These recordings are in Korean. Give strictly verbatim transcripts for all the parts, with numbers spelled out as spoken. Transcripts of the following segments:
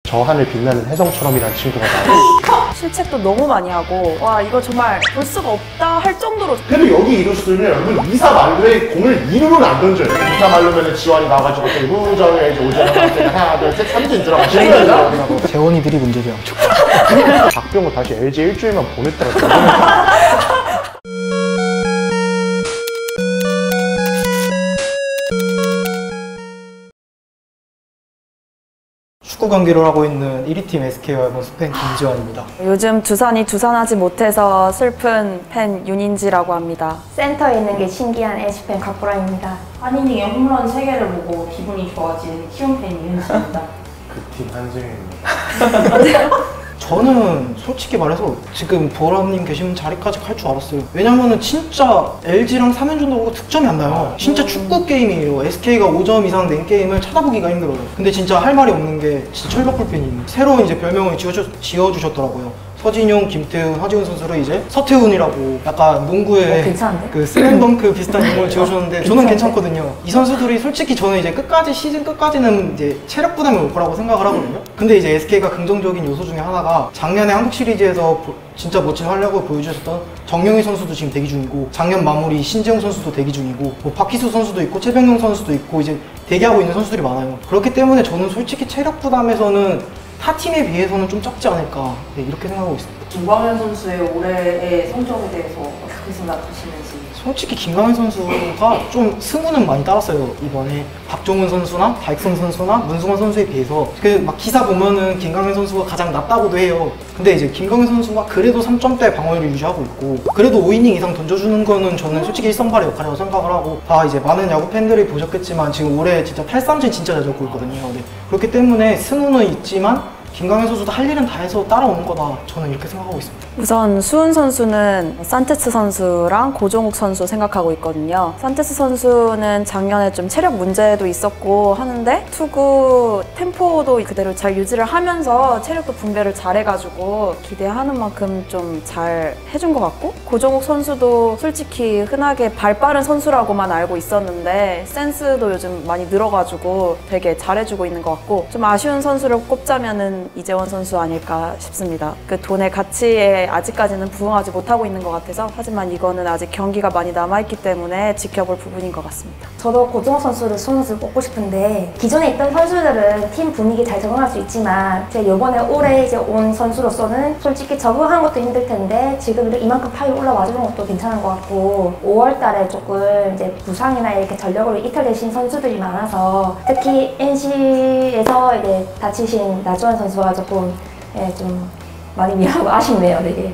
저 하늘 빛나는 혜성처럼이라는 친구가 나와요. 실책도 너무 많이 하고 와 이거 정말 볼 수가 없다 할 정도로. 그래도 여기 이루수들은 여러분 이사 말루에 공을 이루는 안 던져요. 이사 말루면은 지원이 나와가지고 갑자기 후전에 이제 오전에 갑자기 하나 둘 셋 삼진 들어가시는 거죠. 재원이들이 문제죠. 박병호 다시 엘지 일주일만 보냈더라고요. 축구 경기를 하고 있는 일 위 팀 에스케이와 일본스 팬 김지원입니다. 요즘 두산이 두산하지 못해서 슬픈 팬 윤인지라고 합니다. 센터에 있는 게 신기한 엘지팬 곽보람입니다. 한이닝의 홈런 세 개를 보고 기분이 좋아진 키움 팬 이은지입니다. 그 팀 한승현입니다. 저는 솔직히 말해서 지금 보람님 계시는 자리까지 갈 줄 알았어요. 왜냐면은 진짜 엘지랑 삼 연전도 하고 득점이 안 나요. 진짜 축구 게임이에요. 에스케이가 오 점 이상 낸 게임을 찾아보기가 힘들어요. 근데 진짜 할 말이 없는 게 진짜 철벽불펜이에요. 새로운 이제 별명을 지어주, 지어주셨더라고요. 서진용, 김태훈, 하지훈 선수를 이제 서태훈이라고 약간 농구에 어, 괜찮은데? 그 슬램덩크 비슷한 이름을 지어주셨는데 저는 괜찮거든요. 이 선수들이 솔직히 저는 이제 끝까지 시즌 끝까지는 이제 체력 부담이 올 거라고 생각을 하거든요. 근데 이제 에스케이가 긍정적인 요소 중에 하나가 작년에 한국 시리즈에서 진짜 멋진 활약을 보여주셨던 정영희 선수도 지금 대기 중이고 작년 마무리 신재웅 선수도 대기 중이고 뭐 박희수 선수도 있고 최병용 선수도 있고 이제 대기하고 있는 선수들이 많아요. 그렇기 때문에 저는 솔직히 체력 부담에서는 타 팀에 비해서는 좀 적지 않을까 네, 이렇게 생각하고 있습니다. 김광현 선수의 올해의 성적에 대해서 어떻게 생각하시는지? 솔직히 김광현 선수가 좀 승부는 많이 따랐어요. 이번에 박종훈 선수나 다익성 선수나 문승원 선수에 비해서 그 막 기사 보면은 김광현 선수가 가장 낫다고도 해요. 근데 이제 김광현 선수가 그래도 삼 점대 방어율을 유지하고 있고 그래도 오 이닝 이상 던져주는 거는 저는 솔직히 일선발의 역할이라고 생각을 하고 다 이제 많은 야구 팬들이 보셨겠지만 지금 올해 진짜 탈삼진 진짜 잘 잡고 있거든요. 네. 그렇기 때문에 승우는 있지만 김광현 선수도 할 일은 다 해서 따라오는 거다 저는 이렇게 생각하고 있습니다. 우선 수훈 선수는 산체스 선수랑 고종욱 선수 생각하고 있거든요. 산체스 선수는 작년에 좀 체력 문제도 있었고 하는데 투구 템포도 그대로 잘 유지를 하면서 체력도 분배를 잘 해가지고 기대하는 만큼 좀 잘 해준 것 같고 고종욱 선수도 솔직히 흔하게 발 빠른 선수라고만 알고 있었는데 센스도 요즘 많이 늘어가지고 되게 잘해주고 있는 것 같고 좀 아쉬운 선수를 꼽자면은 이재원 선수 아닐까 싶습니다. 그 돈의 가치에 아직까지는 부응하지 못하고 있는 것 같아서 하지만 이거는 아직 경기가 많이 남아있기 때문에 지켜볼 부분인 것 같습니다. 저도 고종호 선수를 수훈 선수를 꼽고 싶은데 기존에 있던 선수들은 팀 분위기 잘 적응할 수 있지만 제가 이번에 올해 이제 온 선수로서는 솔직히 적응하는 것도 힘들 텐데 지금 이렇게 이만큼 타이 올라와 주는 것도 괜찮은 것 같고 오월 달에 조금 이제 부상이나 이렇게 전력으로 이탈되신 선수들이 많아서 특히 엔씨에서 이제 다치신 나주환 선수가 조금 예, 좀 많이 미안하고 아쉽네요, 되게.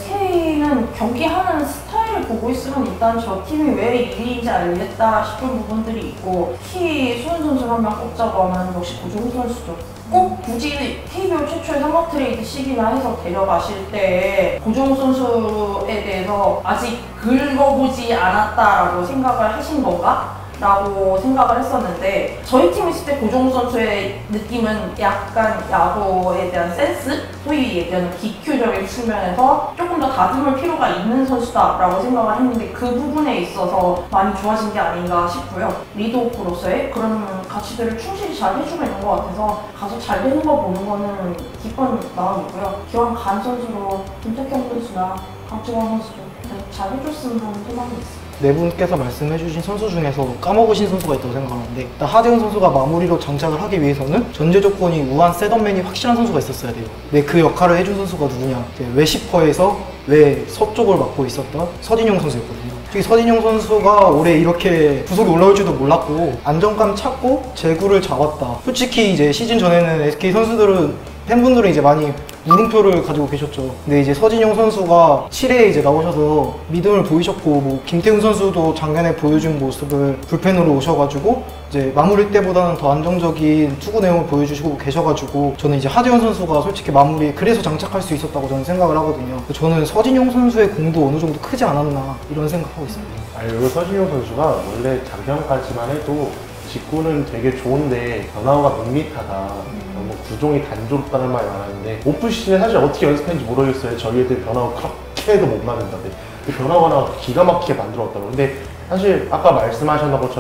에스케이는 경기하는 스타일을 보고 있으면 일단 저 팀이 왜 일 위인지 알겠다 싶은 부분들이 있고 특히 수훈 선수를 한 명 꼽자고 하면 역시 고종욱 선수죠. 꼭 굳이 케이비오 최초의 삼각 트레이드 시기나 해서 데려가실 때 고종욱 선수에 대해서 아직 긁어보지 않았다라고 생각을 하신 건가? 라고 생각을 했었는데 저희 팀 있을 때 고종욱 선수의 느낌은 약간 야구에 대한 센스? 소위 얘기하는 기큐적인 측면에서 조금 더 다듬을 필요가 있는 선수다라고 생각을 했는데 그 부분에 있어서 많이 좋아진 게 아닌가 싶고요. 리드오프로서의 그런 가치들을 충실히 잘 해주고 있는 것 같아서 가서 잘 되는 거 보는 거는 기쁜 마음이고요. 기왕 간 선수로 김태경 선수나 강주원 선수도 잘 해줬으면 하는 소망이 있습니다. 네 분께서 말씀해주신 선수 중에서 까먹으신 선수가 있다고 생각하는데 일단 하재훈 선수가 마무리로 장착을 하기 위해서는 전제 조건이 우한 셋업맨이 확실한 선수가 있었어야 돼요. 근데 그 역할을 해준 선수가 누구냐? 외시퍼에서 외 서쪽을 맡고 있었던 서진용 선수였거든요. 특히 서진용 선수가 올해 이렇게 구속이 올라올 줄도 몰랐고 안정감 찾고 제구를 잡았다. 솔직히 이제 시즌 전에는 에스케이 선수들은 팬분들은 이제 많이 물음표를 가지고 계셨죠. 근데 이제 서진용 선수가 칠 회에 이제 나오셔서 믿음을 보이셨고 뭐 김태훈 선수도 작년에 보여준 모습을 불펜으로 오셔가지고 이제 마무리 때보다는 더 안정적인 투구 내용을 보여주시고 계셔가지고 저는 이제 하재원 선수가 솔직히 마무리에 그래서 장착할 수 있었다고 저는 생각을 하거든요. 저는 서진용 선수의 공도 어느 정도 크지 않았나 이런 생각하고 있습니다. 아니 그리고 서진용 선수가 원래 작년까지만 해도 직구는 되게 좋은데 변화가 밋밋하다. 너무 구종이 단조롭다는 말이 많았는데 오프 시즌에 사실 어떻게 연습했는지 모르겠어요. 저희 애들 변화가 그렇게 해도 못 만든다는데 그 변화가 기가 막히게 만들었다고. 근데 사실 아까 말씀하셨던 것처럼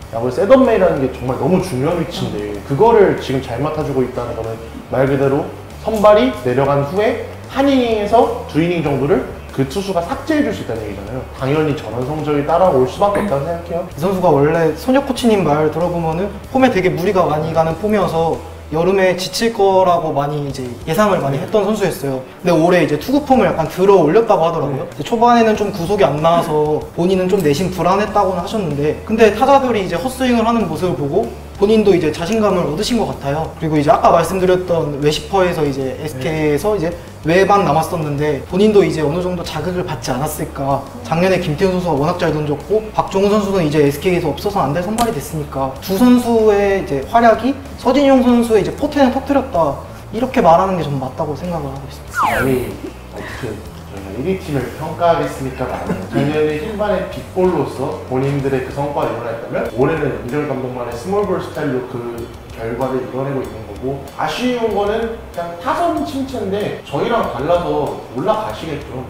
야구의 셋업맨이라는 게 정말 너무 중요한 위치인데 그거를 지금 잘 맡아주고 있다는 거는 말 그대로 선발이 내려간 후에 한 이닝에서 두 이닝 정도를 그 투수가 삭제해 줄 수 있다는 얘기잖아요. 당연히 저런 성적이 따라올 수밖에 없다고 생각해요. 이 선수가 원래 소녀 코치님 말 들어보면은 폼에 되게 무리가 많이 가는 폼이어서 여름에 지칠 거라고 많이 이제 예상을 많이 했던 선수였어요. 근데 올해 이제 투구 폼을 약간 들어 올렸다고 하더라고요. 이제 초반에는 좀 구속이 안 나와서 본인은 좀 내심 불안했다고는 하셨는데 근데 타자들이 이제 헛스윙을 하는 모습을 보고 본인도 이제 자신감을 얻으신 것 같아요. 그리고 이제 아까 말씀드렸던 외시퍼에서 이제 에스케이에서 이제 외반 남았었는데 본인도 이제 어느 정도 자극을 받지 않았을까. 작년에 김태훈 선수가 워낙 잘 던졌고 박종훈 선수는 이제 에스케이에서 없어서 안 될 선발이 됐으니까 두 선수의 이제 활약이 서진용 선수의 이제 포텐을 터뜨렸다. 이렇게 말하는 게 좀 맞다고 생각을 하고 있습니다. 아니 어떻게 저희가 일 위 팀을 평가하겠습니까? 작년에 흰반의 빅볼로서 본인들의 그 성과가 일어났다면 올해는 이정현 감독만의 스몰볼 스타일로 그 결과를 이뤄내고 있는 거고 아쉬운 거는 그냥 타선 칭찬인데 저희랑 달라서 올라가시겠죠. 뭐.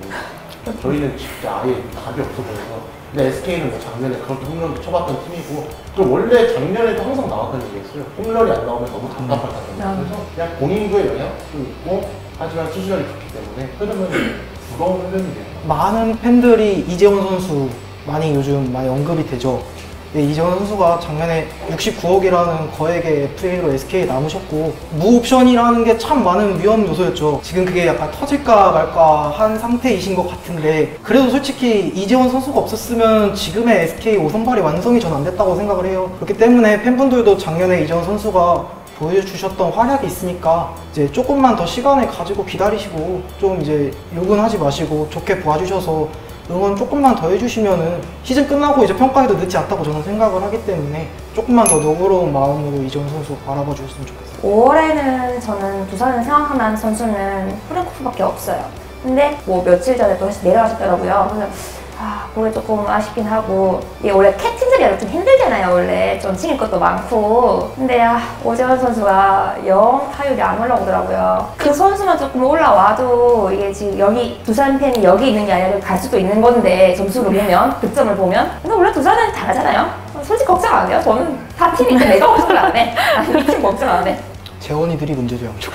저희는 진짜 아예 답이 없어 보여서 근데 에스케이는 뭐 작년에 그렇게 홈런도 쳐봤던 팀이고 또 원래 작년에도 항상 나왔던 얘기였어요. 홈런이 안 나오면 너무 답답하다는 그래서 그냥 본인도의 영향도 있고 하지만 수준이 좋기 때문에 흐름은 부러운 흐름이에요. 많은 팬들이 이재원 선수 많이 요즘 많이 언급이 되죠. 네, 이재원 선수가 작년에 육십구억이라는 거액의 에프에이로 에스케이에 남으셨고 무옵션이라는 게 참 많은 위험 요소였죠. 지금 그게 약간 터질까 말까 한 상태이신 것 같은데 그래도 솔직히 이재원 선수가 없었으면 지금의 에스케이 오 선발이 완성이 전 안 됐다고 생각을 해요. 그렇기 때문에 팬분들도 작년에 이재원 선수가 보여주셨던 활약이 있으니까 이제 조금만 더 시간을 가지고 기다리시고 좀 이제 욕은 하지 마시고 좋게 봐주셔서 응원 조금만 더 해주시면은 시즌 끝나고 이제 평가해도 늦지 않다고 저는 생각을 하기 때문에 조금만 더 너그러운 마음으로 이재원 선수 바라봐 주셨으면 좋겠어요. 오월에는 저는 두산을 생각하는 선수는 프랭코프밖에 없어요. 근데 뭐 며칠 전에 또 다시 내려가셨더라고요. 그래서 아, 그게 조금 아쉽긴 하고 이게 원래 캡틴들이 좀 힘들잖아요. 원래 좀 챙길 것도 많고 근데 아, 오재원 선수가 영 타율이 안 올라오더라고요. 그 선수만 조금 올라와도 이게 지금 여기 두산 팬이 여기 있는 게 아니라 갈 수도 있는 건데 점수를 보면 득점을 보면 근데 원래 두산은 잘하잖아요. 솔직히 걱정 안 해요. 저는 다 팀이니까 내가 걱정을 안 해. 아니 이 팀 걱정 안 해. 재원이들이 문제죠, 양쪽.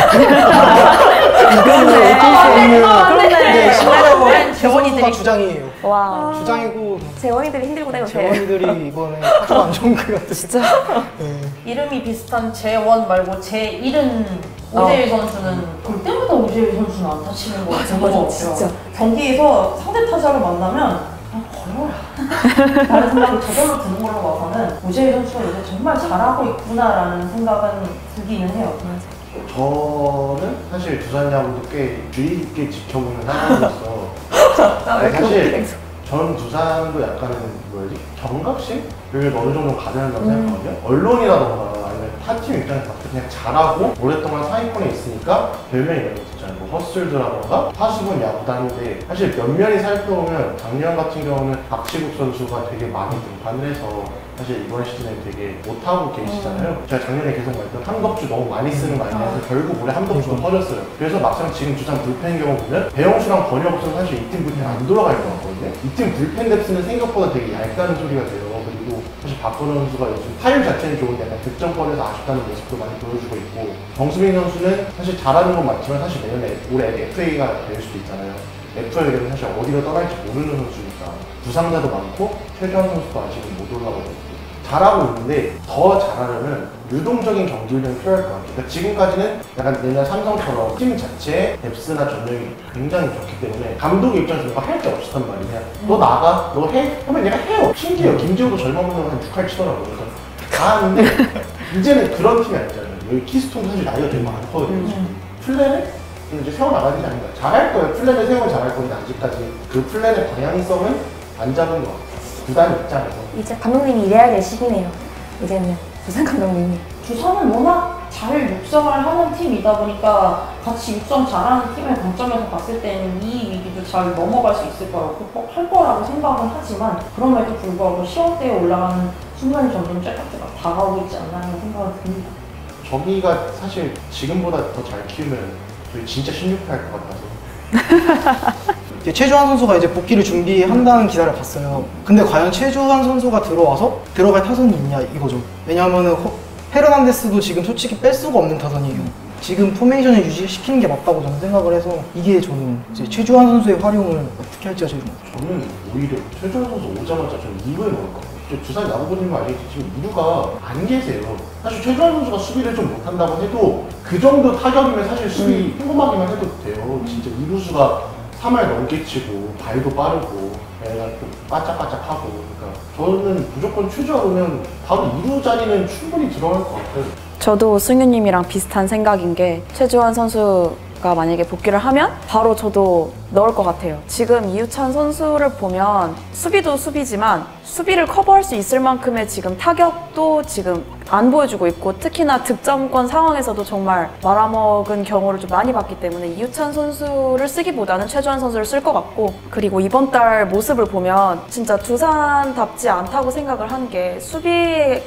그렇네. 그런데 그렇네. 실제로 재원이들이 주장이에요. 와. 주장이고 재원이들이 힘들구나 요새. 재원이들이 이번에 아주 안 좋은 것 같아요. 진짜. 네. 이름이 비슷한 재원 말고 제일은 오재일 선수는 볼 때마다 오재일 선수는 안 다치는 거 같은 거 같아요. 진짜. 경기에서 상대 타자를 만나면 그냥 걸어라 라는 생각이 저절로 드는 걸로 봐서는 오재일 선수가 요새 정말 잘하고 있구나라는 생각은 들기는 해요. 저는 사실 두산 야구도 꽤 주의 깊게 지켜보는 사람으로서 사실 전 두산도 약간은 뭐지 경각심을 어느 정도 가져야 한다고 생각하거든요. 언론이라던가 아니면 타팀 입장에서 봤을 때 그냥 잘하고 오랫동안 상위권에 있으니까 별명이 이런 거 있잖아요. 뭐 허슬드라던가 타수분 야구단인데 사실 면면이 살펴보면 작년 같은 경우는 박시국 선수가 되게 많이 등판을 해서 사실 이번 시즌에 되게 못하고 계시잖아요. 제가 작년에 계속 말했던 함덕주 너무 많이 쓰는 거 아니냐 해서 결국 올해 함덕주가 터졌어요. 그래서 막상 지금 두산 불펜 경우 보면 배영수랑 권혁수는 사실 이 팀 불펜 안 돌아갈 것 같거든요. 이 팀 불펜 뎁스는 생각보다 되게 얇다는 소리가 돼요. 그리고 사실 박건호 선수가 요즘 타율 자체는 좋은데 약간 득점권에서 아쉽다는 모습도 많이 보여주고 있고 정수빈 선수는 사실 잘하는 건 맞지만 사실 내년에 올해 에프에이가 될 수도 있잖아요. 에프에이 되면 사실 어디로 떠날지 모르는 선수니까 부상자도 많고 최주환 선수도 아직은 못 올라가고 있고 잘하고 있는데 더 잘하려면 유동적인 경기 훈련이 필요할 것 같아요. 그러니까 지금까지는 약간 내년 삼성처럼 팀 자체의 뎁스나 전력이 굉장히 좋기 때문에 감독 입장에서 뭔가 할 게 없었단 말이야. 음. 너 나가, 너 해? 하면 얘가 해요. 신기해요. 김지호도 젊어보면 한 육 할 치더라고요. 그래서 다 하는데 이제는 그런 팀이 아니잖아요. 여기 키스톤 사실 나이가 되게 많거든요. 음. 플랜을 이제 세워나가야 되지 않을까. 잘할 거예요. 플랜을 세우면 잘할 건데 아직까지 그 플랜의 방향성은 안 잡은 것 같아요. 구단 입장에서. 이제 감독님이 일해야 될 시기네요. 이제는 두산 감독님이. 두산은 워낙 잘 육성을 하는 팀이다 보니까 같이 육성 잘하는 팀의 관점에서 봤을 때는 이 위기도 잘 넘어갈 수 있을 거라고 극복할 거라고 생각은 하지만 그럼에도 불구하고 시험대에 올라가는 순간이 점점 쬐깍쬐깍 다가오고 있지 않나 하는 생각은 듭니다. 저기가 사실 지금보다 더 잘 키우면 저희 진짜 십육 회 할 것 같아서 이제 최주환 선수가 이제 복귀를 준비한다는 기사를 봤어요. 근데 과연 최주환 선수가 들어와서 들어갈 타선이 있냐 이거죠. 왜냐하면은 헤르난데스도 지금 솔직히 뺄 수가 없는 타선이에요. 지금 포메이션을 유지시키는 게 맞다고 저는 생각을 해서 이게 저는 이제 최주환 선수의 활용을 어떻게 할지가 제일 저는 오히려 최주환 선수 오자마자 저는 이 루에 넣을 것 같아요. 두산 야구부님은 알겠지 지금 이 루가 안 계세요. 사실 최주환 선수가 수비를 좀 못한다고 해도 그 정도 타격이면 사실 수비 꼼꼼하기만 해도 돼요. 진짜 이 루수가 삼 할 넘게 치고 발도 빠르고 애가 좀 바짝바짝하고 그러니까 저는 무조건 최주환 오면 바로 이 루 자리는 충분히 들어갈 것 같아요. 저도 승유님이랑 비슷한 생각인 게 최주환 선수가 만약에 복귀를 하면 바로 저도 넣을 것 같아요. 지금 이우찬 선수를 보면 수비도 수비지만 수비를 커버할 수 있을 만큼의 지금 타격도 지금 안 보여주고 있고 특히나 득점권 상황에서도 정말 말아먹은 경우를 좀 많이 봤기 때문에 이우찬 선수를 쓰기보다는 최주환 선수를 쓸 것 같고 그리고 이번 달 모습을 보면 진짜 두산답지 않다고 생각을 한 게 수비를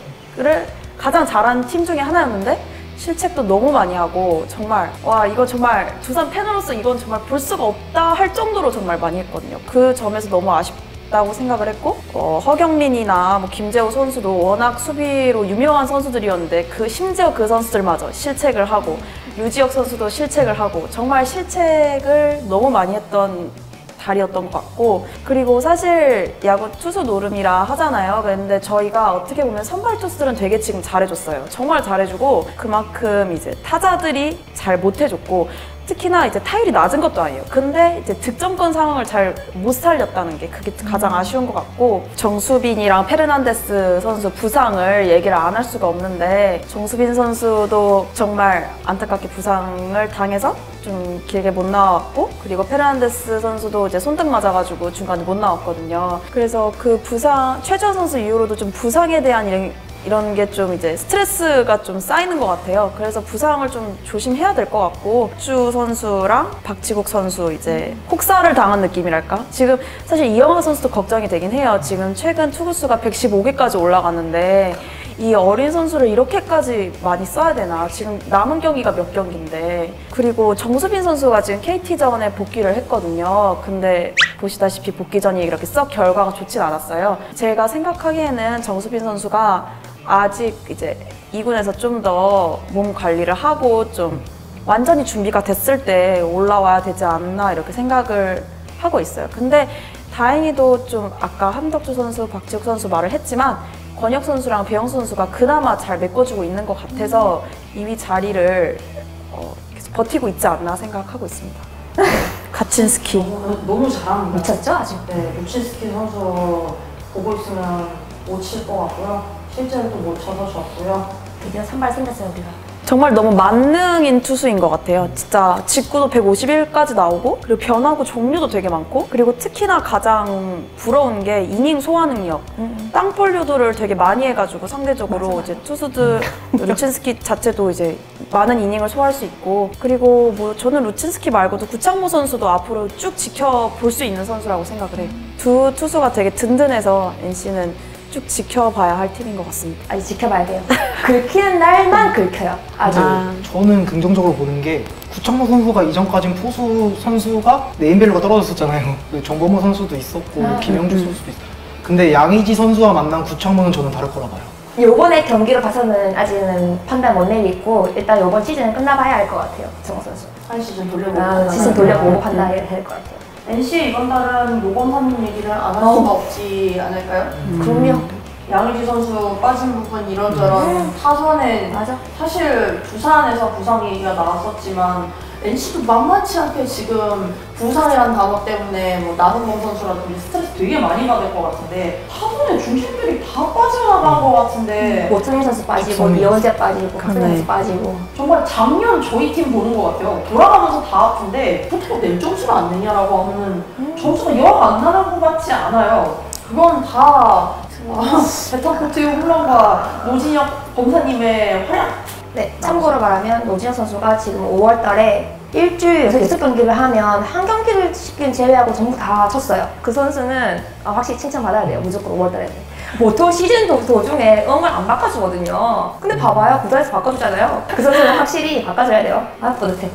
가장 잘한 팀 중에 하나였는데 실책도 너무 많이 하고 정말 와 이거 정말 두산 팬으로서 이건 정말 볼 수가 없다 할 정도로 정말 많이 했거든요. 그 점에서 너무 아쉽다고 생각을 했고 어, 허경민이나 뭐 김재호 선수도 워낙 수비로 유명한 선수들이었는데 그 심지어 그 선수들마저 실책을 하고 류지혁 선수도 실책을 하고 정말 실책을 너무 많이 했던 달이었던 것 같고 그리고 사실 야구 투수 노름이라 하잖아요. 그런데 저희가 어떻게 보면 선발 투수들은 되게 지금 잘해줬어요. 정말 잘해주고 그만큼 이제 타자들이 잘 못해줬고 특히나 이제 타율이 낮은 것도 아니에요. 근데 이제 득점권 상황을 잘 못 살렸다는 게 그게 가장 아쉬운 것 같고 정수빈이랑 페르난데스 선수 부상을 얘기를 안 할 수가 없는데 정수빈 선수도 정말 안타깝게 부상을 당해서 좀 길게 못 나왔고 그리고 페르난데스 선수도 이제 손등 맞아가지고 중간에 못 나왔거든요. 그래서 그 부상 최주환 선수 이후로도 좀 부상에 대한 이런 이런 게 좀 이제 스트레스가 좀 쌓이는 것 같아요. 그래서 부상을 좀 조심해야 될 것 같고 주 선수랑 박지국 선수 이제 혹사를 당한 느낌이랄까? 지금 사실 이영하 선수도 걱정이 되긴 해요. 지금 최근 투구수가 백십오 개까지 올라갔는데 이 어린 선수를 이렇게까지 많이 써야 되나? 지금 남은 경기가 몇 경기인데 그리고 정수빈 선수가 지금 케이티전에 복귀를 했거든요. 근데 보시다시피 복귀전이 이렇게 썩 결과가 좋진 않았어요. 제가 생각하기에는 정수빈 선수가 아직 이제 이 군에서 좀 더 몸 관리를 하고 좀 완전히 준비가 됐을 때 올라와야 되지 않나 이렇게 생각을 하고 있어요. 근데 다행히도 좀 아까 함덕주 선수, 박지욱 선수 말을 했지만 권혁 선수랑 배영 선수가 그나마 잘 메꿔주고 있는 것 같아서 이 위 자리를 어, 계속 버티고 있지 않나 생각하고 있습니다. 가친스키 너무, 너무 잘합니다. 미쳤죠 아직? 네, 루친스키 선수 보고 있으면 못 칠 것 같고요. 실제로 또 못 쳐서 졌고요. 드디어 선발 생겼어요 우리가. 정말 너무 만능인 투수인 것 같아요. 진짜 직구도 백오십일까지 나오고 그리고 변화구 종류도 되게 많고 그리고 특히나 가장 부러운 게 이닝 소화 능력. 음. 땅볼 유도를 되게 많이 해가지고 상대적으로 맞아, 맞아. 이제 투수들 루친스키 자체도 이제 많은 이닝을 소화할 수 있고 그리고 뭐 저는 루친스키 말고도 구창모 선수도 앞으로 쭉 지켜볼 수 있는 선수라고 생각을 해요. 두 투수가 되게 든든해서 엔씨는 쭉 지켜봐야 할 팀인 것 같습니다. 아직 지켜봐야 돼요. 긁히는 날만 긁혀요. 아주. 아. 저는 긍정적으로 보는 게 구창모 선수가 이전까진 포수 선수가 네임밸류가 떨어졌었잖아요. 그 정범호 선수도 있었고 아, 김영주 선수도 있었고 근데 양의지 선수와 만난 구창모는 저는 다를 거라 봐요. 요번에 경기를 봐서는 아직은 판단 못 내리고 일단 요번 시즌은 끝나봐야 할 것 같아요. 정호 선수. 한 시즌 돌려보고 아, 시즌 돌려보고 판단해야 될 것 같아요. 엔씨 이번 달은 요번 삼 얘기를 안 할 어. 수가 없지 않을까요? 음. 그럼요. 양의지 선수 빠진 부분 이런저런 타선에 맞아. 사실 두산에서 부상 얘기가 나왔었지만 엔씨도 만만치 않게 지금 부상이라는 단어 때문에 뭐 나훈범 선수라든지 스트레스 되게 많이 받을 것 같은데 타선의 중심들이 다 빠져나간 것 같은데 오창민 선수 빠지고 박성민. 이원재 빠지고 박성민 네. 선수 빠지고 정말 작년 저희 팀 보는 것 같아요. 돌아가면서 다 아픈데 어떻게 내 점수를 안 내냐라고 하면은 점수가 영 안 나는 것 같지 않아요. 그건 다 베터포트의 홈런과 노진혁 검사님의 활약. 네, 참고로 말하면 노진혁 선수가 지금 오월 달에 일주일에서 여섯 경기를 하면 한 경기를 제외하고 전부 다 쳤어요. 그 선수는 아, 확실히 칭찬받아야 돼요. 무조건 오월 달에. 보통 시즌 도, 도중에 응원을 안 바꿔주거든요. 근데 봐봐요. 구단에서 바꿔주잖아요. 그 선수는 확실히 바꿔줘야 돼요. 아, 뿌듯해.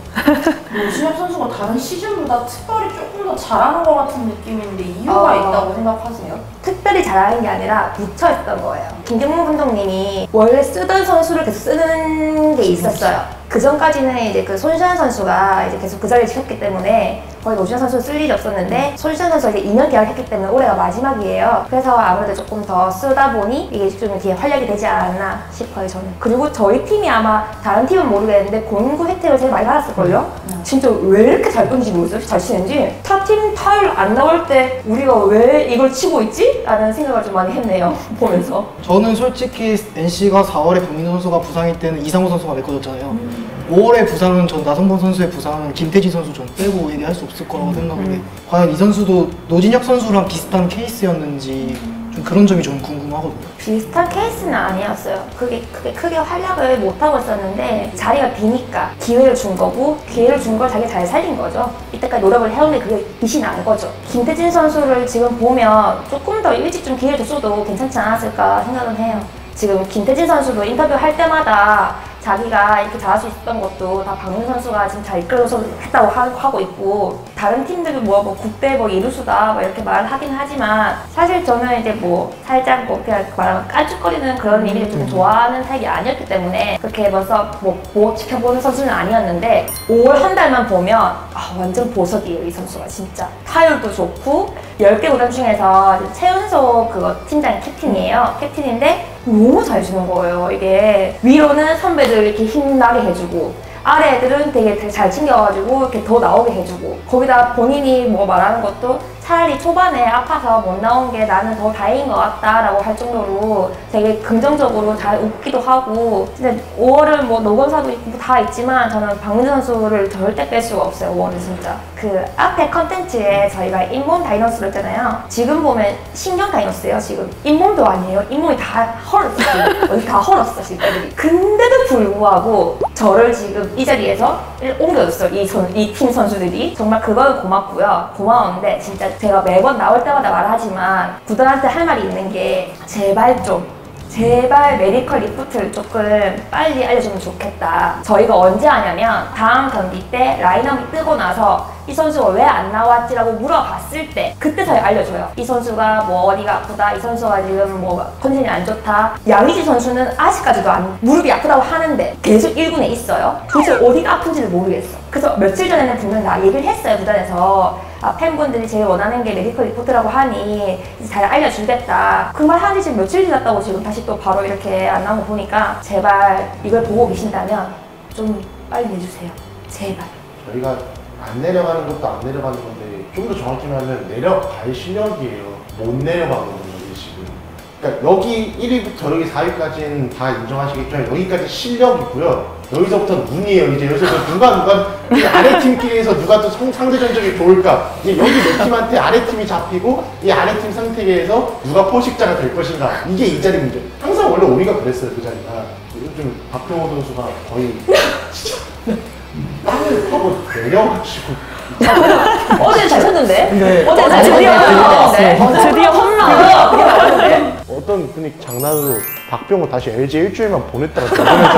노준혁 선수가 다른 시즌보다 특별히 조금 더 잘하는 것 같은 느낌인데 이유가 어. 있다고 생각하세요? 특별히 잘하는 게 아니라 묻혀있던 거예요. 김경문 감독님이 원래 쓰던 선수를 계속 쓰는 게 있었어요. 그 전까지는 이제 그 손시현 선수가 이제 계속 그 자리를 지켰기 때문에 거의 노준현 선수 쓸 일이 없었는데 손시현 선수가 이제 이 년 계약했기 때문에 올해가 마지막이에요. 그래서 아무래도 조금 더 쓰다 보니 이게 좀 뒤에 활약이 되지 않았나 싶어요, 저는. 그리고 저희 팀이 아마 다른 팀은 모르겠는데 공구 혜택을 제일 많이 받았을걸요? 음. 진짜 왜 이렇게 잘 던지지 모르겠어요? 잘 치는지. 타팀 타율 안 나올 때 우리가 왜 이걸 치고 있지? 라는 생각을 좀 많이 했네요, 보면서. 저는 솔직히 엔씨가 사월에 박민호 선수가 부상일 때는 이상호 선수가 메꿔줬잖아요. 음. 오월에 부상은 전 나성범 선수의 부상은 김태진 선수 전 빼고 얘기할 수 없을 거라고 생각하는데 음. 과연 이 선수도 노진혁 선수랑 비슷한 케이스였는지 좀 그런 점이 좀 궁금하거든요. 비슷한 케이스는 아니었어요. 그게 크게, 크게 활약을 못하고 있었는데 자리가 비니까 기회를 준 거고 기회를 준 걸 자기가 잘 살린 거죠. 이때까지 노력을 해온 게 그게 빛이 난 거죠. 김태진 선수를 지금 보면 조금 더 일찍 좀 기회를 줬어도 괜찮지 않았을까 생각은 해요. 지금 김태진 선수도 인터뷰 할 때마다 자기가 이렇게 잘할 수 있었던 것도 다 박민 선수가 지금 잘 이끌어서 했다고 하고 있고 다른 팀들은 뭐, 뭐 국대 뭐 이루수다 뭐 이렇게 말을 하긴 하지만 사실 저는 이제 뭐 살짝 뭐 그냥 말하면 깐죽거리는 그런 이미지를 좀 좋아하는 타입이 아니었기 때문에 그렇게 벌써 뭐, 뭐 지켜보는 선수는 아니었는데 오월 한 달만 보면 아, 완전 보석이에요, 이 선수가 진짜. 타율도 좋고 열 개 구단 중에서 최은소 그거 팀장 캡틴이에요. 캡틴인데 너무 잘 주는 거예요. 이게 위로는 선배들 이렇게 힘나게 해주고 아래 애들은 되게, 되게 잘 챙겨가지고 이렇게 더 나오게 해주고 거기다 본인이 뭐 말하는 것도 차라리 초반에 아파서 못 나온 게 나는 더 다행인 것 같다라고 할 정도로 되게 긍정적으로 잘 웃기도 하고 근데 오월은 뭐 노건사도 있고 다 있지만 저는 박민수 선수를 절대 뺄 수가 없어요. 오월은 진짜 그 앞에 컨텐츠에 저희가 잇몸 다이너스를 했잖아요. 지금 보면 신경 다이너스예요. 지금 잇몸도 아니에요. 잇몸이 다 헐었어. 어디 다 헐었어 지금 애들이. 근데도 불구하고 저를 지금 이 자리에서 옮겨줬어요. 이 선, 이 팀 선수들이 정말 그건 고맙고요. 고마운데 진짜 제가 매번 나올 때마다 말하지만 구단한테 할 말이 있는 게 제발 좀 제발 메디컬 리포트를 조금 빨리 알려주면 좋겠다. 저희가 언제 하냐면 다음 경기 때 라인업이 뜨고 나서 이 선수가 왜 안 나왔지라고 물어봤을 때 그때 저희 알려줘요. 이 선수가 뭐 어디가 아프다, 이 선수가 지금 뭐 컨디션이 안 좋다. 양의지 선수는 아직까지도 안, 무릎이 아프다고 하는데 계속 일 군에 있어요. 도대체 어디가 아픈지를 모르겠어. 그래서 며칠 전에는 분명 나 얘기를 했어요, 구단에서. 아, 팬분들이 제일 원하는 게 메디컬 리포트라고 하니 잘 알려주겠다. 그 말 하니 지금 며칠 지났다고 지금 다시 또 바로 이렇게 안 나온 거 보니까 제발 이걸 보고 계신다면 좀 빨리 내주세요. 제발. 저희가 안 내려가는 것도 안 내려가는 건데 좀 더 정확히 말하면 내려갈 실력이에요. 못 내려가거든요, 지금. 그러니까 여기 일 위부터 여기 사 위까지는 다 인정하시겠지만 여기까지 실력이고요. 여기서부터는 운이에요. 이제 여기서 누가 누가 이 아래 팀끼리에서 누가 또 상대 전적이 좋을까? 이제 여기 내 팀한테 아래 팀이 잡히고 이 아래 팀 상태에서 누가 포식자가 될 것인가? 이게 이 자리 문제. 항상 원래 우리가 그랬어요, 그 자리가. 요즘 박병호 선수가 거의 땅을 파고 내려가지고. 어제 잘 쳤는데? 네. 어제 잘 드디어 쳤는데? 드디어 홈런! 그게 나왔는데? 어떤 분이 장난으로 박병호 다시 엘지 일주일만 보냈다가 보내줄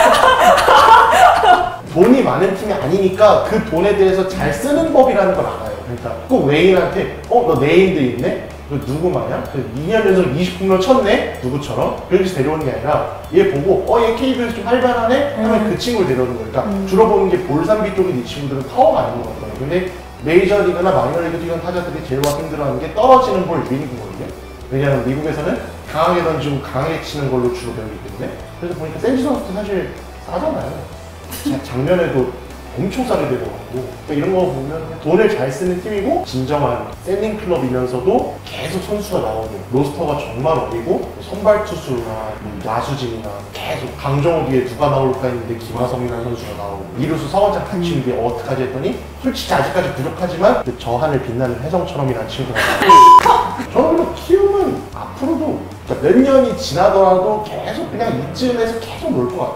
돈이 많은 팀이 아니니까 그 돈에 대해서 잘 쓰는 법이라는 걸 알아요. 그러니까 꼭 외인한테 어? 너 네임드 있네? 그 누구 말이야? 그 이 년 연속 이십 홈런 쳤네? 누구처럼? 그렇게 데려오는 게 아니라 얘 보고 어? 얘 케이비에스 좀 활발하네? 하면 음. 그 친구를 데려오는 거예요. 그러니까 음. 주로 보는 게 볼삼비 쪽인 이 친구들은 파워가 아닌 것 같아요. 근데 메이저리그나 마이너리그 뛰는 타자들이 제일 힘들어하는 게 떨어지는 볼 미니구거든요. 왜냐하면 미국에서는 강하게 던지고 강하게 치는 걸로 주로 배우기 때문에. 그래서 보니까 센지 선수도 사실 싸잖아요. 작년에도 엄청 싸게 되더라고. 그러니까 이런 거 보면 돈을 잘 쓰는 팀이고 진정한 셀링 클럽이면서도 계속 선수가 나오고 로스터가 정말 어리고 선발 투수나 야수진이나 계속 강정호 뒤에 누가 나올까 했는데 김하성이라는 선수가 나오고 이루수 서원장 다치는데 음. 어떡하지 했더니 솔직히 아직까지 부족하지만 그 저 하늘 빛나는 혜성처럼이라는 친구가 나오고 저는 키움은 앞으로도 몇 년이 지나더라도 계속 그냥 이쯤에서 계속 놀 것 같아요.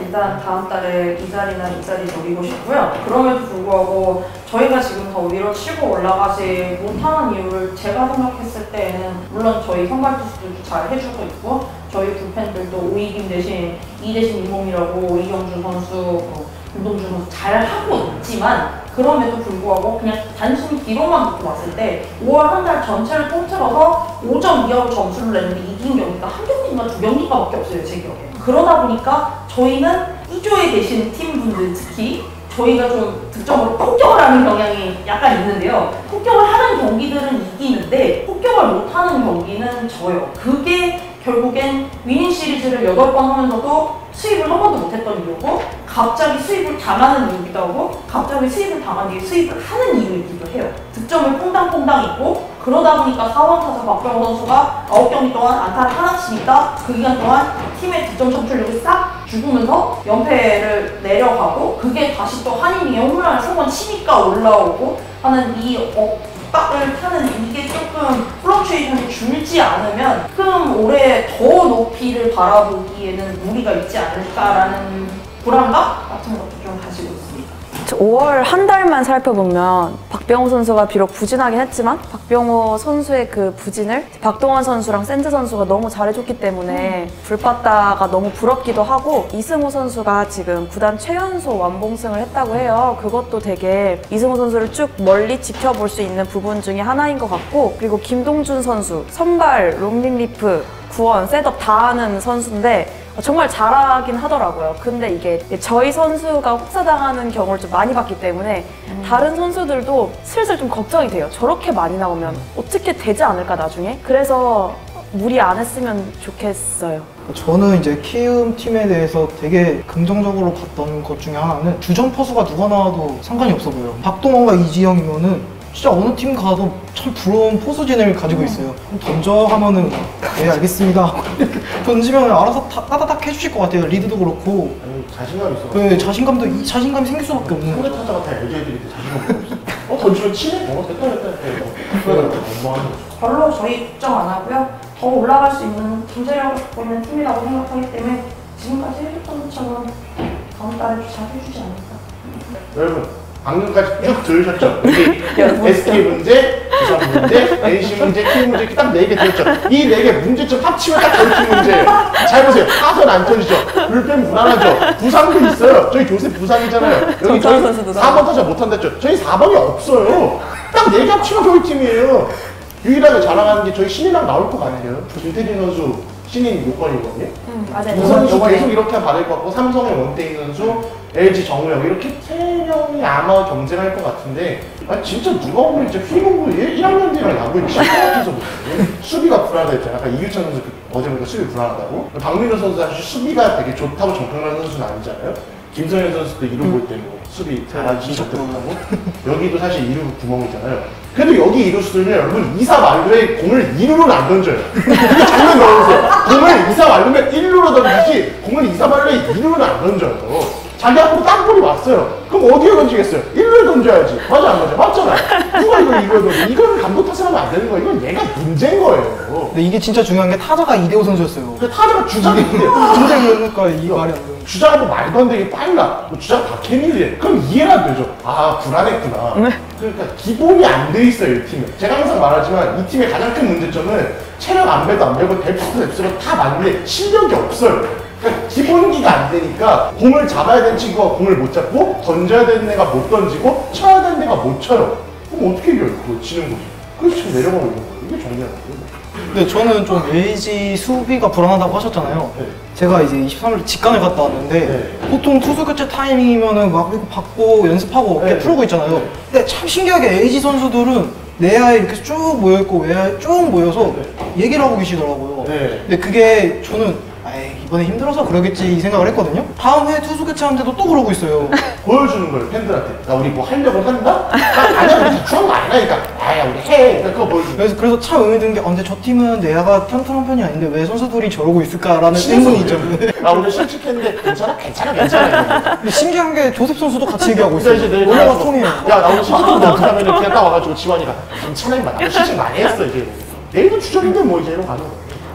일단 다음 달에 이 자리나 이 자리 노리고 싶고요. 그럼에도 불구하고 저희가 지금 더 위로 치고 올라가지 못하는 이유를 제가 생각했을 때에는 물론 저희 선발 투수들도 잘 해주고 있고 저희 불펜들도 오이김 대신 이 대신 이몽이라고 이경준 선수, 뭐 김동준 선수 잘 하고 있지만 그럼에도 불구하고 그냥 단순히 기록만 놓고 봤을 때 오월 한 달 전체를 통틀어서 오 점 이하로 점수를 냈는데 이긴 경기가 한 경기인가 두 경기가밖에 없어요, 제 기억에. 그러다 보니까 저희는 이 조에 계신 팀분들 특히 저희가 좀 득점으로 폭격을 하는 경향이 약간 있는데요. 폭격을 하는 경기들은 이기는데 폭격을 못하는 경기는 져요. 그게 결국엔 위닝 시리즈를 여덟 번 하면서도 수입을 한 번도 못했던 이유고 갑자기 수입을 당하는 이유기도 하고 갑자기 수입을 당한 뒤에 수입을 하는 이유이기도 해요. 득점을 퐁당퐁당 있고 그러다 보니까 사 번 타자 박병호 선수가 아홉 경기 동안 안타를 하나 치니까 그 기간 동안 팀의 득점 점출력이 싹 죽으면서 연패를 내려가고 그게 다시 또 한인이 홈런을 세 번 치니까 올라오고 하는 이 엇박을 타는 이게 조금 플럭추에이션이 줄지 않으면 조금 올해 더 높이를 바라보기에는 무리가 있지 않을까라는 불안감 같은 것도 좀 가지고 있습니다. 오월 한 달만 살펴보면 박병호 선수가 비록 부진하긴 했지만 박병호 선수의 그 부진을 박동원 선수랑 샌즈 선수가 너무 잘해줬기 때문에 불봤다가 너무 부럽기도 하고 이승우 선수가 지금 구단 최연소 완봉승을 했다고 해요. 그것도 되게 이승우 선수를 쭉 멀리 지켜볼 수 있는 부분 중에 하나인 것 같고 그리고 김동준 선수 선발, 롱리리프, 구원, 셋업 다 하는 선수인데 정말 잘하긴 하더라고요. 근데 이게 저희 선수가 혹사당하는 경우를 좀 많이 봤기 때문에 음. 다른 선수들도 슬슬 좀 걱정이 돼요. 저렇게 많이 나오면 어떻게 되지 않을까 나중에? 그래서 무리 안 했으면 좋겠어요. 저는 이제 키움 팀에 대해서 되게 긍정적으로 봤던 것 중에 하나는 주전 포수가 누가 나와도 상관이 없어 보여요. 박동원과 이지영이면은 진짜 어느 팀 가도 참 부러운 포수진을 가지고 있어요. 던져 하면은 네 알겠습니다 던지면 알아서 다, 따다닥 해주실 것 같아요. 리드도 그렇고 아니, 자신감 있어. 네, 자신감도 이 자신감이 생길 수밖에 없는 상대 거예요. 타자가 다 여자애들이 자신감 없어. 어 던지면 치네? 어 됐다 됐다 됐다. 그거는 너무하는 거죠. 별로 저희 걱정 안 하고요. 더 올라갈 수 있는 존재력을 갖고 있는 팀이라고 생각하기 때문에 지금까지 해줬던 것처럼 다음 달에도 잘 해주지 않을까. 여러분 방금까지 쭉 들으셨죠? 에스케이 문제, 부산 문제, 엔씨 문제, 팀 문제 딱 네 개 들었죠? 이 네 개 문제점 합치면 딱 저희 팀 문제예요. 잘 보세요. 타선 안 터지죠? 불펜 불안하죠? 부상도 있어요. 저희 교세 부상이잖아요. 여기 저희 사 번 타자 못한다 했죠? 저희 사 번이 없어요. 딱 네 개 합치면 저희 팀이에요. 유일하게 자랑하는 게 저희 신인왕 나올 것 같아요. 김태진 선수 신인 육 번이거든요. 음, 맞아요. 두 선수 계속 이렇게 받을 것 같고 삼성의 원태인 선수, 엘지 정우영 이렇게 세 명이 아마 경쟁할 것 같은데 아 진짜 누가 보면 진짜 휘문고 일 학년 뒤랑 야구에 진짜 못해. 수비가 불안하다 했잖아. 아까 이규찬 선수 어제 보니까 수비 불안하다고. 박민호 선수 사실 수비가 되게 좋다고 정평하는 선수는 아니잖아요. 김성현 선수도 이루 볼 때 뭐 수비 잘하지 못하고 여기도 사실 이루 구멍이잖아요. 그래도 여기 이루수들은 여러분 이 사 만루에 공을 이 루로는 안 던져요. 이게 장면 넣어보세요. 공을 이 사 만루면 일 루로 던지지 공을 이 사 만루에 이 루로는 안 던져요. 자기 앞으로 땅볼이 왔어요. 그럼 어디에 던지겠어요? 일 루에 던져야지. 맞아 안 맞아? 맞잖아요. 누가 이걸 이거에 던져? 이거를 감독 탓하면 안 되는 거예요. 이건 얘가 문제인 거예요. 근데 이게 진짜 중요한 게 타자가 이대호 선수였어요. 그 타자가 주장인데 진짜 그러니까 이 말이 안 돼요. 주자가 뭐 말도 안 되게 빨라. 뭐 주자가 박해밀이래. 그럼 이해가 안 되죠. 아, 불안했구나. 그러니까 기본이 안 돼 있어요, 이 팀은. 제가 항상 말하지만 이 팀의 가장 큰 문제점은 체력 안 배도 안 배고 뎁스도 뎁스가 다 맞는데 실력이 없어요. 그러니까 기본기가 안 되니까 공을 잡아야 되는 친구가 공을 못 잡고 던져야 되는 애가 못 던지고 쳐야 되는 애가 못 쳐요. 그럼 어떻게 이겨요? 그거 지는 거지. 그래서 지금 내려가고 있는 거예요. 이게 정리하는 거예요. 근데 저는 좀 엘지 수비가 불안하다고 하셨잖아요. 네. 제가 이제 이십삼 일 직관을 갔다 왔는데 네. 보통 투수 교체 타이밍이면은 막 이렇게 받고 연습하고 어깨 네. 풀고 있잖아요. 네. 근데 참 신기하게 엘지 선수들은 내야에 이렇게 쭉 모여있고 외야에 쭉 모여서 네. 얘기를 하고 계시더라고요. 네. 근데 그게 저는 에이, 이번에 힘들어서 그러겠지 이 생각을 했거든요. 다음 해 투수 교체하는데도 또 그러고 있어요. 보여주는 거예요, 팬들한테. 나 우리 뭐 하려고 한다? 나 아니야, 우리 중요한 거 아니라니까. 아야, 우리 해. 그러니까 그거 보여주는 거예요. 그래서, 그래서 참 의미 드는 게, 아, 근데 저 팀은 내야가 튼튼한 편이 아닌데 왜 선수들이 저러고 있을까라는 의문이 있죠. 아, 오늘 실직했는데 괜찮아? 괜찮아? 괜찮아? 근데 신기한 게 조셉 선수도 같이 얘기하고 그래서 있어요. 이제 내일 올라가 가서 통이에요. 야, 나 오늘 실직했는데 어떡하면 그냥 딱 와가지고 지환이가 괜찮아, 임마. 나도 실직 많이 했어, 이제. 내일도 주전인데 뭐 이제 이러고 가는 거야.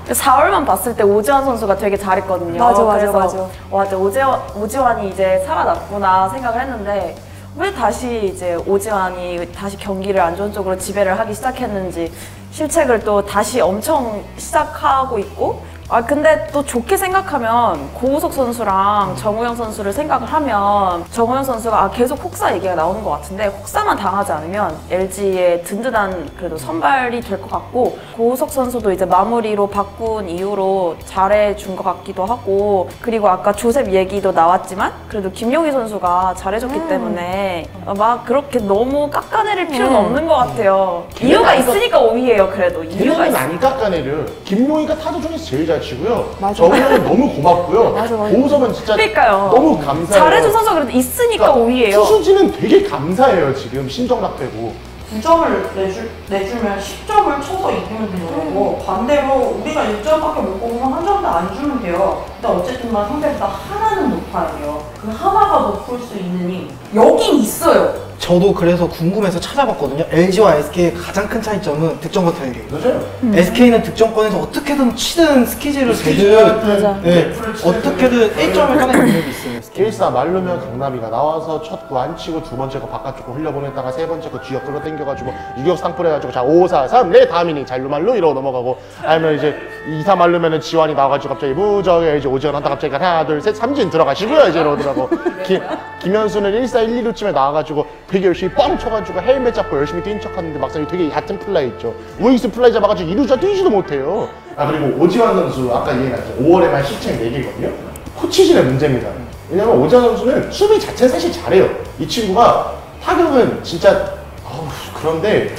사월만 봤을 때 오지환 선수가 되게 잘했거든요. 맞아, 맞아, 그래서 맞아. 와, 이제 오지환, 오지환이 이제 살아났구나 생각을 했는데 왜 다시 이제 오지환이 다시 경기를 안 좋은 쪽으로 지배를 하기 시작했는지 실책을 또 다시 엄청 시작하고 있고 아 근데 또 좋게 생각하면 고우석 선수랑 정우영 선수를 생각을 하면 정우영 선수가 아 계속 혹사 얘기가 나오는 것 같은데 혹사만 당하지 않으면 엘지의 든든한 그래도 선발이 될 것 같고 고우석 선수도 이제 마무리로 바꾼 이후로 잘해준 것 같기도 하고 그리고 아까 조셉 얘기도 나왔지만 그래도 김용희 선수가 잘해줬기 음. 때문에 막 그렇게 너무 깎아내릴 필요는 음. 없는 것 같아요. 이유가 있으니까 오위예요. 그래도 이유가 걔는 있어. 안 깎아내려. 김용희가 타자 중에서 제일 잘 치고요. 맞아. 정우영은 너무 고맙고요. 맞아, 맞아. 고우석은 진짜 그러니까요. 너무 감사해요. 잘해준 선수가 그래도 있으니까 그러니까 오위예요. 투수진은 되게 감사해요. 지금 신정락 빼고. 구 점을 내주, 내주면 십 점을 쳐서 이기면 되는 거고 반대로 우리가 일 점밖에 못 뽑으면 한 점도 안 주면 돼요. 근데 어쨌든 간 상대보다 하나는 높아야 돼요. 그 하나가 높을 수 있는 힘 여긴 있어요. 저도 그래서 궁금해서 찾아봤거든요. 엘지와 에스케이의 가장 큰 차이점은 득점권 타율이에요. 맞아요. 에스케이는 득점권에서 어떻게든 치든 스키즈를 되든 네, 어떻게든 일 점을 따내는 능력이 있어요. 에스케이. 일사 말르면 강남이가 나와서 첫 구 안 치고 두 번째 거 바깥쪽 거 흘려보냈다가 세 번째 거 쥐어 끌어당겨가지고 유격 상풀 해가지고 자 오, 사, 삼, 네 다음이니 잘루말루 이러고 넘어가고 아니면 이제 이, 사 말르면은 지환이 나와가지고 갑자기 무적에 이제 오지환 한다 갑자기 하나 둘 셋 삼진 들어가시고요 이제 이러더라고. 김, 김현수는 일 사 일 이루쯤에 나와가지고 되게 열심히 뻥 쳐가지고 헬멧 잡고 열심히 뛴 척하는데 막상 되게 얕은 플라이 있죠. 우익수 플라이 잡아가지고 이루자 뛰지도 못해요. 아 그리고 오지환 선수 아까 얘기했죠. 오월에만 실책 네 개거든요. 코치진의 문제입니다. 왜냐면 오지환 선수는 수비 자체는 사실 잘해요. 이 친구가 타격은 진짜 어우, 그런데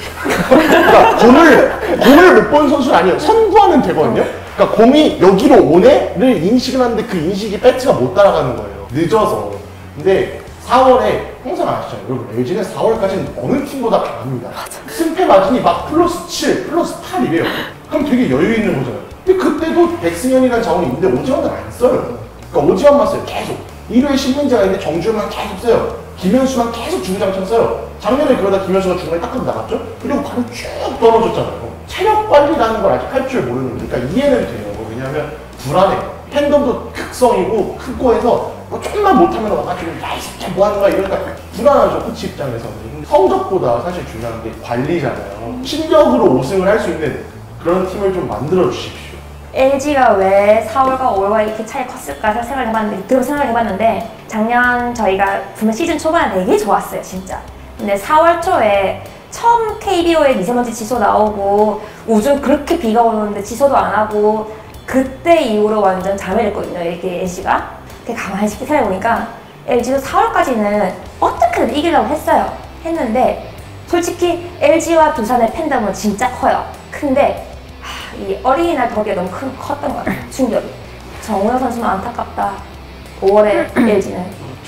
그러니까 공을 공을 못 본 선수는 아니에요. 선구하면 되거든요. 그러니까 공이 여기로 오네를 인식을 하는데 그 인식이 배트가 못 따라가는 거예요. 늦어서. 근데 사월에 항상 아시잖아요. 여러분 엘지는 사월까지는 어느 팀보다 강합니다. 승패 마진이 막 플러스 칠, 플러스 팔 이래요. 그럼 되게 여유 있는 거잖아요. 근데 그때도 백승현이라는 자원이 있는데 오지환은 안 써요. 그러니까 오지환만 써요. 계속. 일 회에 신민재가 있는데 정주영만 계속 써요. 김현수만 계속 중장창 써요. 작년에 그러다 김현수가 중간에 딱 나갔죠? 그리고 바로 쭉 떨어졌잖아요. 체력 관리라는 걸 아직 할 줄 모르는 거니까 이해는 돼요. 왜냐하면 불안해. 팬덤도 극성이고 크고 해서 뭐 조금만 못하면 와가지고 야이 새끼 뭐 하는 거야 이러니까 불안하죠. 코치 입장에서는. 성적보다 사실 중요한 게 관리잖아요. 실력으로 우승을 할 수 있는 그런 팀을 좀 만들어 주십시오. 엘지가 왜 사월과 오월과 이렇게 차이 컸을까 생각을 해봤는데 그런 생각을 해봤는데 작년 저희가 분명 시즌 초반에 되게 좋았어요 진짜. 근데 사월 초에 처음 케이비오에 미세먼지 지수 나오고 우주 그렇게 비가 오는데 지소도 안 하고 그때 이후로 완전 잠을 했거든요 이렇게 엘지가. 가만히 쉽게 생각해보니까 엘지도 사월까지는 어떻게든 이기려고 했어요. 했는데 솔직히 엘지와 두산의 팬덤은 진짜 커요. 근데 하, 이 어린이날 덕에 너무 큰, 컸던 것 같아요. 충격이. 정우영 선수는 안타깝다. 오월에 엘지는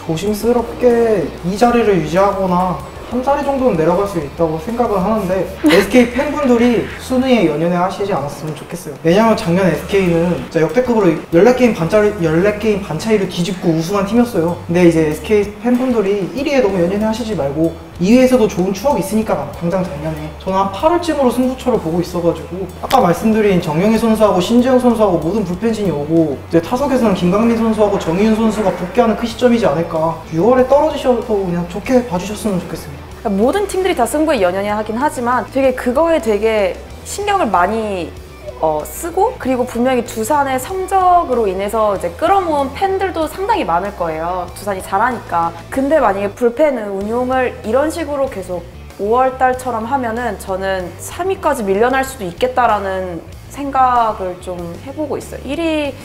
조심스럽게 이 자리를 유지하거나 한 자리 정도는 내려갈 수 있다고 생각을 하는데 에스케이 팬분들이 순위에 연연해 하시지 않았으면 좋겠어요. 왜냐면 작년 에스케이는 진짜 역대급으로 열네 게임 반차이, 열네 게임 반차이를 뒤집고 우승한 팀이었어요. 근데 이제 에스케이 팬분들이 일 위에 너무 연연해 하시지 말고 이 위에서도 좋은 추억이 있으니까 당장 작년에 저는 한 팔월쯤으로 승부처를 보고 있어가지고 아까 말씀드린 정영희 선수하고 신재영 선수하고 모든 불펜진이 오고 이제 타석에서는 김강민 선수하고 정희윤 선수가 복귀하는 그 시점이지 않을까. 유월에 떨어지셔도 그냥 좋게 봐주셨으면 좋겠습니다. 모든 팀들이 다 승부에 연연해 하긴 하지만 되게 그거에 되게 신경을 많이 어, 쓰고 그리고 분명히 두산의 성적으로 인해서 이제 끌어모은 팬들도 상당히 많을 거예요. 두산이 잘하니까. 근데 만약에 불펜 운용을 이런 식으로 계속 오월 달처럼 하면은 저는 삼 위까지 밀려날 수도 있겠다라는 생각을 좀 해보고 있어요. 일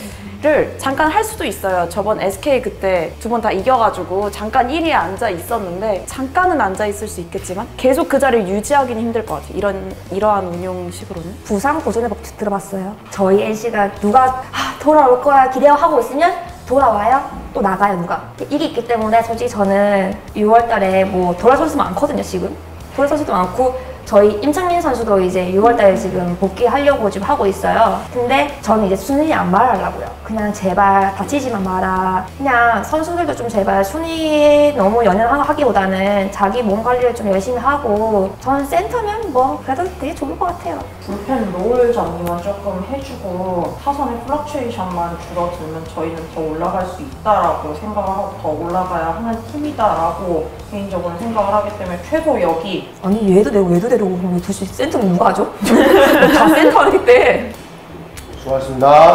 위를 잠깐 할 수도 있어요. 저번 에스케이 그때 두 번 다 이겨가지고 잠깐 일 위에 앉아 있었는데 잠깐은 앉아 있을 수 있겠지만 계속 그 자리를 유지하기는 힘들 것 같아요. 이런, 이러한 운용식으로는. 부상 보존의 법칙 들어봤어요? 저희 엘씨가 누가 아, 돌아올 거야 기대하고 있으면 돌아와요? 또 나가요 누가. 이게 있기 때문에 솔직히 저는 유월 달에 뭐 돌아올 선수 많거든요 지금. 돌아올 선수도 많고 저희 임창민 선수도 이제 유월달에 지금 복귀하려고 지금 하고 있어요. 근데 저는 이제 순위 안 말하려고요. 그냥 제발 다치지만 마라. 그냥 선수들도 좀 제발 순위 너무 연연하기보다는 자기 몸 관리를 좀 열심히 하고 저는 센터면 뭐 그래도 되게 좋을 것 같아요. 불펜 롤 정리만 조금 해주고 타선의 플럭츄에이션만 줄어들면 저희는 더 올라갈 수 있다라고 생각을 하고 더 올라가야 하는 팀이다라고 개인적으로 생각을 하기 때문에 최소 여기 아니 얘도 내고 얘도 내려고 그러면 도대체 센터는 누가 하죠? 다 센터를 때. 수고하셨습니다.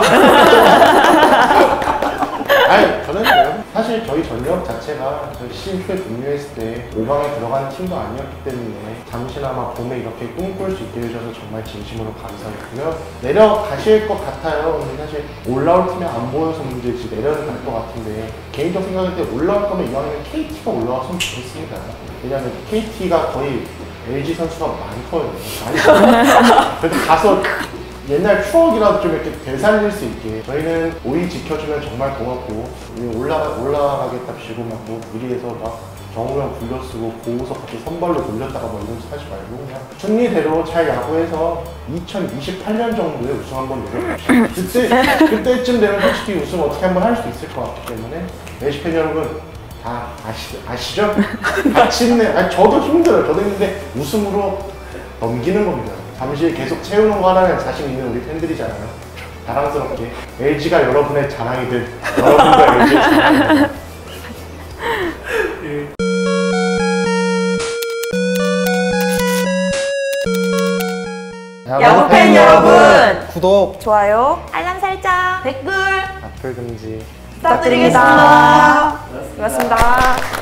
아니 저는 뭐 사실 저희 전력 자체가 저희 시즌 초에 종료했을 때 오 강에 들어가는 팀도 아니었기 때문에 잠시나마 봄에 이렇게 꿈꿀 수 있게 해주셔서 정말 진심으로 감사했고요. 내려가실 것 같아요. 근데 사실 올라올 팀이 안 보여서 문제지 내려는 갈 것 같은데 개인적 생각일 때 올라올 거면 이왕이면 케이티가 올라왔으면 좋겠습니다. 왜냐면 케이티가 거의 엘지 선수가 많거든요. 많이 그래도 가서 옛날 추억이라도 좀 이렇게 되살릴 수 있게 저희는 오이 지켜주면 정말 고맙고 올라가, 올라가겠답시고 막 뭐 무리해서 막 정우영 불려쓰고 고우석 같이 선발로 돌렸다가 뭐 이런 짓 하지 말고 그냥 순리대로 잘 야구해서 이천이십팔 년 정도에 우승 한번 노려봅시다. 그때, 그때쯤 되면 솔직히 우승 어떻게 한번 할 수도 있을 것 같기 때문에 엘지 팬 여러분 다 아시, 아시죠? 같이 있네. 아니 저도 힘들어요. 저도 힘든데 웃음으로 넘기는 겁니다. 잠시 계속 채우는 거 하나는 자신 있는 우리 팬들이잖아요. 자랑스럽게 엘지가 여러분의 자랑이든 여러분과 엘지의 자랑이든 야구팬 여러분 구독 좋아요 알람 설정, 댓글 악플 금지 부탁드리겠습니다. 고맙습니다.